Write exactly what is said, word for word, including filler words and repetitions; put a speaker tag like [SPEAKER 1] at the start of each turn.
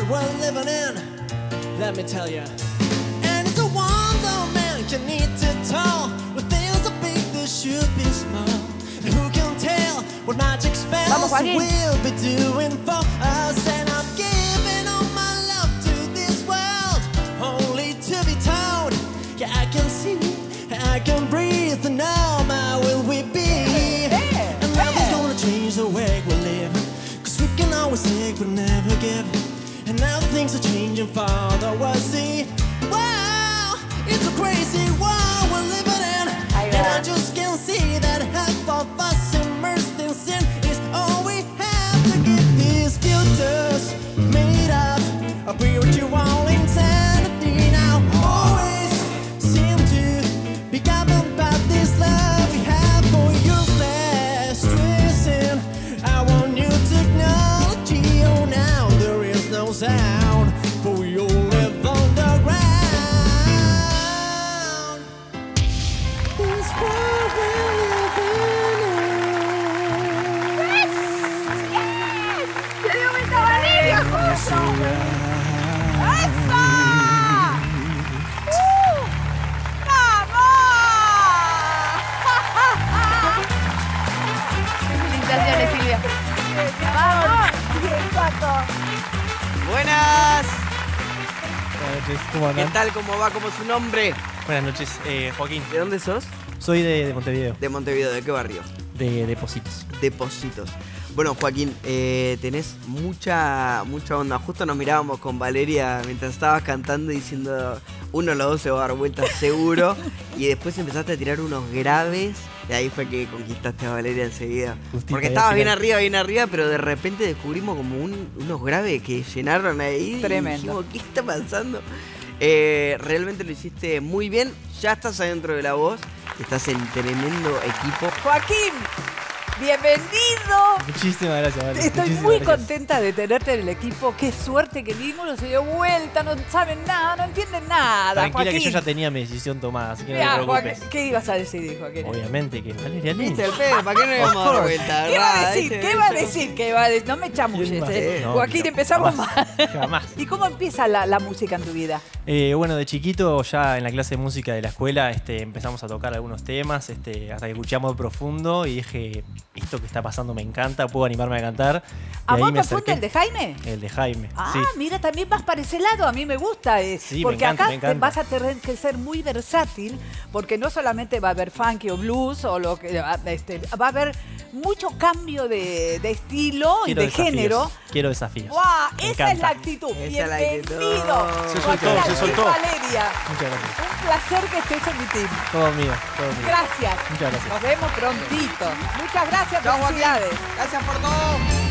[SPEAKER 1] world we're living in, let me tell you. And it's a wonder man you need to tell. When things are big, they should be small. And who can tell what magic spells we'll be doing for us? And I'm giving all my love to this world, only to be told, yeah, I can see, I can breathe, and now my will we be. And nothing's gonna change the way we live, cause we can always take but never give. And now things are changing for the worse. See, wow, it's a crazy world we're living in. And I just can't see that half of us immersed in sin is all we have to give. These filters made of a spiritual insanity now always seem to be governed by this love we have for useless stressing. I want new technology, oh now there is no sound, for you live underground. This world we're living in.
[SPEAKER 2] ¡Yes! ¡Yes! ¡Te dio vuelta Valeria, justo! ¡Eso! ¡Uh! ¡Vamos!
[SPEAKER 3] Felicitaciones, Silvia.
[SPEAKER 2] ¡Vamos! ¡Bien, Paco!
[SPEAKER 4] Buenas.
[SPEAKER 5] Buenas noches, ¿cómo
[SPEAKER 4] ¿Qué
[SPEAKER 5] andan?
[SPEAKER 4] tal? ¿Cómo va? ¿Cómo es su nombre?
[SPEAKER 5] Buenas noches, eh, Joaquín.
[SPEAKER 4] ¿De dónde sos?
[SPEAKER 5] Soy de, de Montevideo,
[SPEAKER 4] De Montevideo. ¿De qué barrio?
[SPEAKER 5] de Depósitos.
[SPEAKER 4] Depósitos. Bueno, Joaquín, eh, tenés mucha mucha onda. Justo nos mirábamos con Valeria mientras estabas cantando diciendo uno o los dos se va a dar vueltas seguro. Y después empezaste a tirar unos graves. Y ahí fue que conquistaste a Valeria enseguida.
[SPEAKER 5] Justito,
[SPEAKER 4] Porque
[SPEAKER 5] ahí
[SPEAKER 4] estabas
[SPEAKER 5] al
[SPEAKER 4] bien
[SPEAKER 5] final.
[SPEAKER 4] arriba, bien arriba, pero de repente descubrimos como un- unos graves que llenaron ahí.
[SPEAKER 3] Tremendo.
[SPEAKER 4] Y dijimos, ¿qué está pasando? Eh, realmente lo hiciste muy bien. Ya estás adentro de la voz. Estás en tremendo equipo.
[SPEAKER 3] Joaquín, bienvenido.
[SPEAKER 5] Muchísimas gracias, Vale.
[SPEAKER 3] Estoy
[SPEAKER 5] Muchísimas
[SPEAKER 3] muy
[SPEAKER 5] gracias.
[SPEAKER 3] contenta de tenerte en el equipo. Qué suerte que ninguno se dio vuelta, no saben nada, no entienden nada.
[SPEAKER 5] Tranquila
[SPEAKER 3] Joaquín.
[SPEAKER 5] que yo ya tenía mi decisión tomada, así que no
[SPEAKER 3] Mirá,
[SPEAKER 5] te preocupes.
[SPEAKER 3] Joaquín, ¿qué ibas a decidir, Joaquín?
[SPEAKER 5] Obviamente que Valeria Lynch.
[SPEAKER 4] ¿Viste el pedo? ¿Para qué no íbamos a dar vuelta?
[SPEAKER 3] ¿Qué va a
[SPEAKER 4] ¿verdad?
[SPEAKER 3] decir?
[SPEAKER 4] ¿Viste?
[SPEAKER 3] ¿Qué va a decir? ¿Qué va a decir? No me chamulles,
[SPEAKER 5] ¿Quién va a
[SPEAKER 3] eh.
[SPEAKER 5] decir? No,
[SPEAKER 3] Joaquín,
[SPEAKER 5] no,
[SPEAKER 3] empezamos
[SPEAKER 5] jamás,
[SPEAKER 3] mal.
[SPEAKER 5] jamás.
[SPEAKER 3] ¿Y cómo empieza la, la música en tu vida?
[SPEAKER 5] Eh, bueno, de chiquito ya en la clase de música de la escuela este, empezamos a tocar algunos temas este, hasta que escuchamos profundo y dije, esto que está pasando me encanta, puedo animarme a cantar. Y
[SPEAKER 3] ¿Amor
[SPEAKER 5] ahí me
[SPEAKER 3] profundo,
[SPEAKER 5] acerqué.
[SPEAKER 3] el de Jaime?
[SPEAKER 5] El de Jaime,
[SPEAKER 3] Ah,
[SPEAKER 5] sí.
[SPEAKER 3] mira, también vas para ese lado, a mí me gusta. eh,
[SPEAKER 5] Sí, me
[SPEAKER 3] porque
[SPEAKER 5] encanta,
[SPEAKER 3] acá
[SPEAKER 5] me
[SPEAKER 3] te
[SPEAKER 5] encanta.
[SPEAKER 3] vas a tener que ser muy versátil, porque no solamente va a haber funky o blues, o lo que este, va a haber mucho cambio de, de estilo y
[SPEAKER 5] Quiero
[SPEAKER 3] de
[SPEAKER 5] desafíos,
[SPEAKER 3] género.
[SPEAKER 5] Quiero desafíos.
[SPEAKER 3] ¡Guau!
[SPEAKER 5] Me
[SPEAKER 3] Esa
[SPEAKER 5] encanta.
[SPEAKER 3] es la actitud.
[SPEAKER 4] Esa es la actitud.
[SPEAKER 3] Bienvenido.
[SPEAKER 5] Se
[SPEAKER 3] Joaquín
[SPEAKER 5] soltó, se
[SPEAKER 3] Alfil
[SPEAKER 5] soltó.
[SPEAKER 3] Valeria.
[SPEAKER 5] Muchas gracias.
[SPEAKER 3] Un placer que estés en mi team.
[SPEAKER 5] Todo mío, todo mío.
[SPEAKER 3] Gracias.
[SPEAKER 5] Muchas gracias.
[SPEAKER 3] Nos vemos prontito. Muchas gracias.
[SPEAKER 4] Chao, Joaquín.
[SPEAKER 3] Felicidades.
[SPEAKER 4] Gracias por todo.